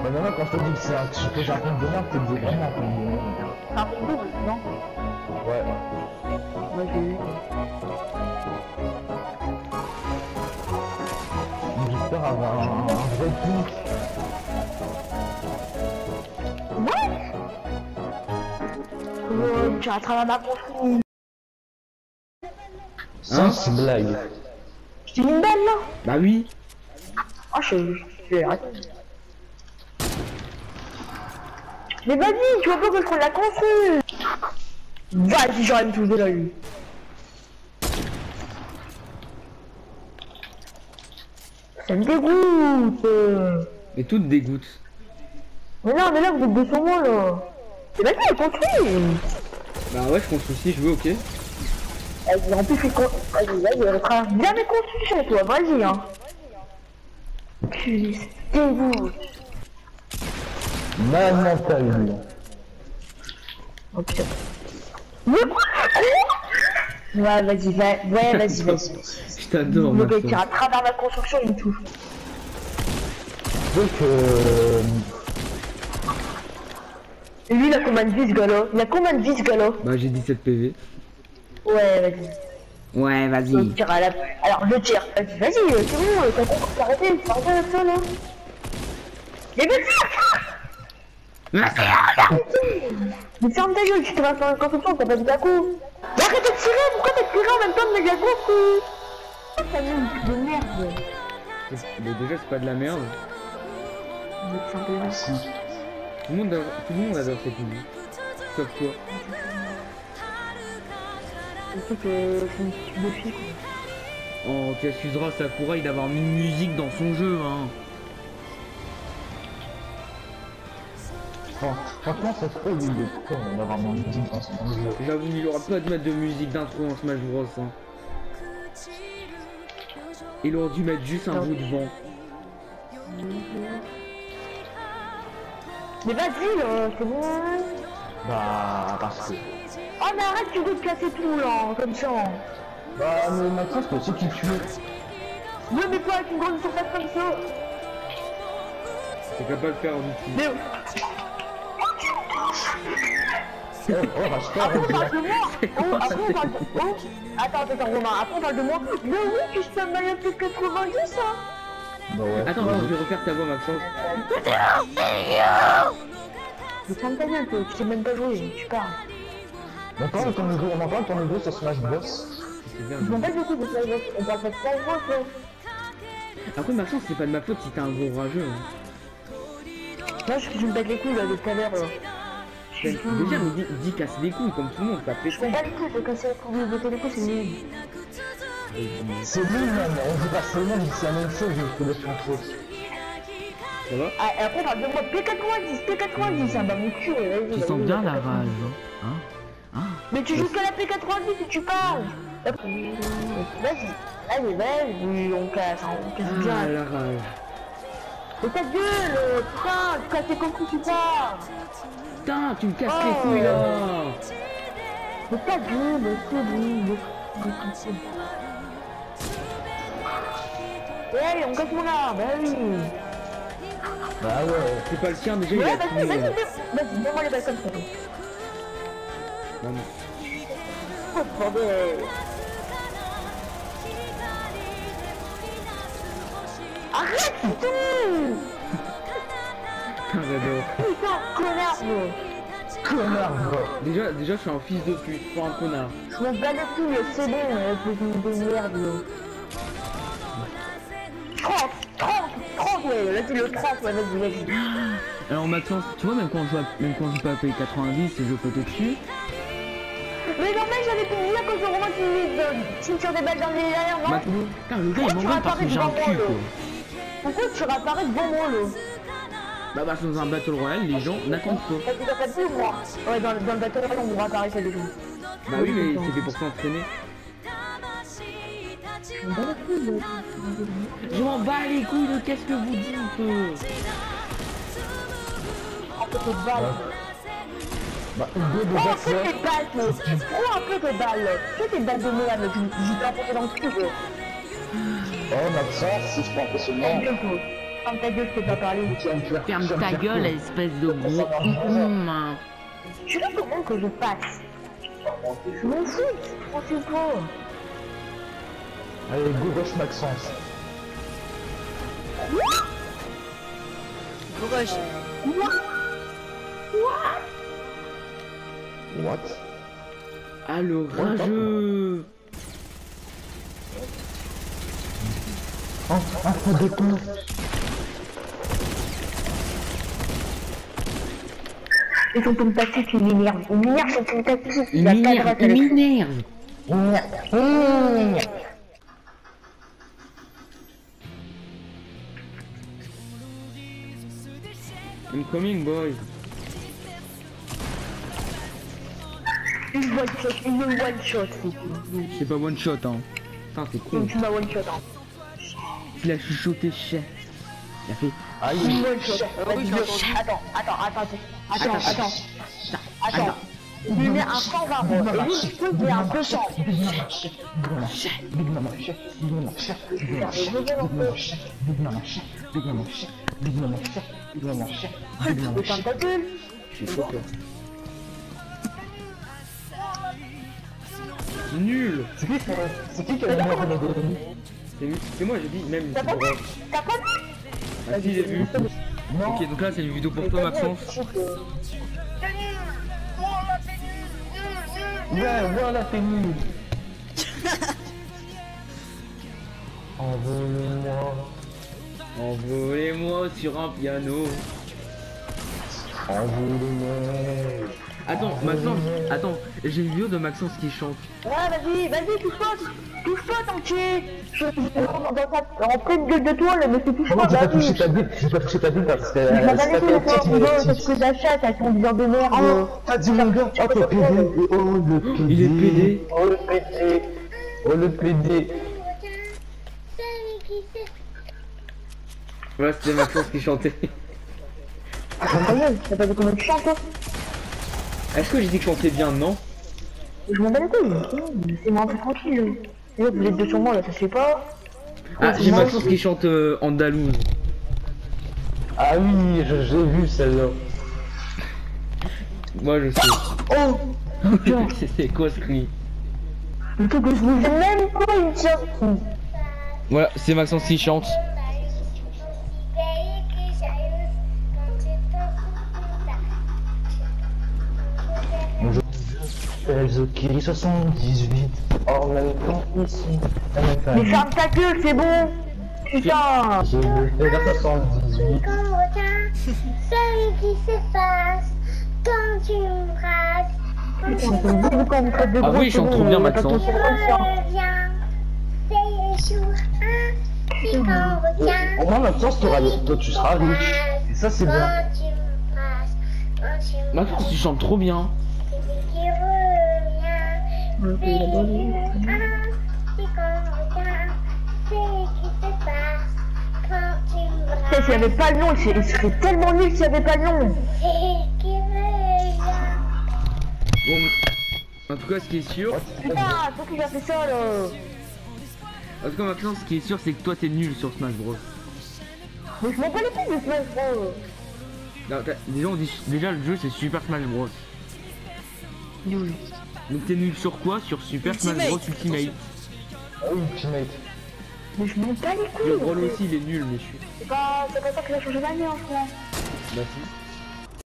Mais maintenant, quand je te dis que c'est un truc que j'apprends de merde, c'est que j'ai vraiment appris de merde. C'est un peu double, non? Ouais. Moi j'ai eu. J'espère avoir un vrai pic. Tu es à travers ma construction. Hein? C'est une blague. C'est une balle là? Bah oui. Oh, je vais arrêter. Mais vas-y, tu vois pas que je prends la construction. Vas-y, j'aurais me toucher là, lui. Ça me dégoûte. Mais tout te dégoûte. Mais non, mais là, vous êtes deux sur moi, là. Mais vas-y, elle construit. Bah ouais, je construis aussi, je veux, ok. Vas-y, en plus, vas-y, elle traverse bien mes constructions, toi, vas-y, hein. Putain, c'est dégoût. Maintenant, t'as eu. Oh putain. Mais quoi? Ouais, vas-y, vas-y. Je t'adore, Le gars Maxence. qui à travers ma construction, il me touche. Donc, Et lui, il a combien de vie, ce gars-là? Il a combien de vie, ce gars-là? Bah j'ai 17 PV. Ouais, vas-y. Ouais, Je vas-y. tire à la... Alors, je tire. Vas-y, c'est bon, t'as compris, faut arrêter avec ça, là. Mais vas-y, mais ferme ta gueule, tu te restes dans la construction, t'as pas dit ta coup. Mais arrête de tirer, pourquoi t'as tiré en même temps de la construction? Ça met une pute de merde. Mais déjà c'est pas de la merde. si. Tout le monde adore cette musique. Sauf toi. Je sais que c'est une petite de fille, quoi. Oh, tu accuseras Sakurai d'avoir mis une musique dans son jeu, hein. Bon, franchement, ça se fait, il est con d'avoir mon musique dans son jeu. J'avoue, il aura pas de mettre de musique d'intro en Smash Bros. Hein. Il aurait dû mettre juste un bout de vent. Mais vas-y, là, c'est bon. Bah, parce que. Oh, mais arrête, tu veux te casser tout, là, comme ça. Bah, mais maintenant, c'est aussi qui tue. Oui, mais pas avec une grande surface comme ça. C'est capable de le faire en outil. Mais... Oh, racheter, Après on parle de moi. Oh, après on parle de... Oh, attends, Romain, après on parle de moi. Mais oui, tu sais mal un peu 90, ça. Bah ouais. Attends, je vais refaire ta voix, Maxence. Mais ferme ta gueule, toi, tu sais même pas jouer, tu parles. On parle de ton niveau, on en parle de ton niveau sur Smash Bros. C'est bien. Je m'en bats beaucoup de Smash Bros, on parle pas de Smash Bros, là. Après, Maxence, c'est pas de ma faute si t'es un gros rageux. Hein. Moi, je me bats les couilles, là, de tout à l'heure, là. Déjà, mais dis casse les couilles comme tout le monde, t'as fait Je m'en bats les couilles, faut casser les couilles, de les couilles, c'est nul. C'est lui même, on dit pas c'est le même, c'est la même chose, je peux le contrôle. Ça va? Ah, et après on parle de moi, P90, ça bat mon cul, vas-y. Tu sens bien la rage, hein? Hein? Mais tu joues qu'à la P90 et tu parles. Vas-y, on casse bien. Ah, la rage. Mais ta gueule, putain, tu casses les couilles, tu parles. Putain, tu me casses les couilles là! Mais ta gueule, c'est bon, ouais, on casse mon arbre, bah oui. Bah ouais. C'est pas le tien, déjà il Ouais, a vas-y, fini. donne-moi les balles comme ça. Non, non. Oh, bordel. Arrête, putain. Putain, j'adore. Putain, connard, bro. Connard, bro. Déjà, je suis un fils de pute, pas un connard. Je m'en bats les couilles, c'est bon, putain de merde, bro. 30, ouais, là c'est le 30, ouais, vas-y. Alors Maxence, tu vois, même quand je joue pas à P90, je peux te dessus. Mais non, mais j'avais tout dit à cause de Romain qui me tire des balles dans les airs, non? Putain, le gars il m'engueule parce que j'ai un cul, quoi. Pourquoi tu réapparais devant moi, là? Bah, dans un Battle Royale, les gens n'attendent pas. Parce que t'as pas de plus, moi. Ouais, dans le Battle Royale, on réapparaît ça, du coup. Bah oui, mais c'est fait pour s'entraîner. Je m'en bats les couilles de qu'est-ce que vous dites. Un peu de balles. Bah, une deux de Oh, boxeur. fais tes balles, toi. Prends un peu tes balles. Fais tes balles de merde, je t'ai apporté dans le cul, quoi. Oh, Maxence, c'est pas impressionnant. Gueule, toi. Ferme ta gueule, je peux pas parler. Ferme ta gueule, espèce de gros con. Tu veux comment que je passe? Je m'en fous, je m'en fous pas. Allez, go rush Maxence. Rush. What? Ah, le rageux. Faut des cons. Et son ton tactique, il m'énerve. Il m'énerve son ton tactique. Il a pas de m'énerve, droite il avec- m'énerve. I'm coming, boys. Une one shot, une one shot. C'est pas one shot, hein. Putain, c'est con. Tu m'as one shot, hein. Il a chuchoté chef. Il a fait. Une one shot. oui, j'ai entendu. Attends. Il lui met un 120 moi. Et lui, il peut qu'il ait un 200. Mais ferme ta gueule. Je suis trop peur. C'est nul. C'est qui a le numéro de C'est moi, j'ai dit même. T'as C'est pas drôle. vu? T'as pas vu? Ah si, j'ai vu. Non. Ok, donc là, c'est une vidéo pour toi, Maxence. Ouais, voilà, t'es nul. Envolez-moi. Envolez-moi sur un piano. Envolez-moi. Attends, Maxence, attends, j'ai une vidéo de Maxence qui chante. Ouais, vas-y, touche-toi, t'enculé. Je suis en pleine gueule de toi, là, mais c'est touche Comment pas, tu vas vas-y. toucher ta bite? Tu vas toucher ta bite parce que Je m'en bats c'est les couilles de toi, ta Hugo, petite. cette truc d'achat, t'as ton bizarre de merde. Oh, t'as dit mon gars, oh t'es pédé, oh le pédé. Il est pédé. Oh le pédé, oh le pédé. Voilà, c'était Maxence qui chantait. Ferme ta gueule, t'as pas dit comment tu chantes, toi? Est-ce que j'ai dit que je chantais bien, non? Je m'en bats les couilles, c'est moi un peu tranquille. Et là, vous êtes deux sur moi, là, ça se fait pas. Ah, j'ai Maxence qui chante andalouse. Ah oui, j'ai vu celle-là. Moi, je sais. Oh putain, C'est quoi ce cri? le truc que je vous ai même pas une sortie. Voilà, c'est Maxence qui chante. Bonjour, je Kiri 78. En même temps ici. Mais ferme ta gueule, c'est bon. Putain. Je me fais la 78. Celui qui s'efface quand tu me brasses. Putain, c'est beaucoup quand vous faites de Ah gros, oui, il c'est chante bon, trop bien, y a pas de Maxence. conséquences, hein. Reviens, c'est les jours puis quand revient. Au moins maintenant, toi tu seras riche. Et ça c'est bien. Quand tu me brasses, quand tu me Maxence, tu chantes trop bien. celui qui revient, c'est les jours puis quand revient. Celui qui s'efface quand tu me Putain, brasses. s'il y avait pas le nom, il serait tellement nul s'il y avait pas le nom. Celui qui revient. Bon, en tout cas, ce qui est sûr, Putain, c'est qui a fait ça, là. en tout cas, Maxence, ce qui est sûr, c'est que toi, t'es nul sur Smash Bros. Mais je m'en bats les couilles de ce mec, gros. Non, déjà, le jeu, c'est Super Smash Bros. Nul. Donc, t'es nul sur quoi? Sur Super Smash Bros Ultimate. Ah oui, Ultimate. Mais je m'en bats les Le couilles. rôle aussi, il est nul, mais je suis. C'est pas ça que j'ai changé ma vie, en France. Bah, si.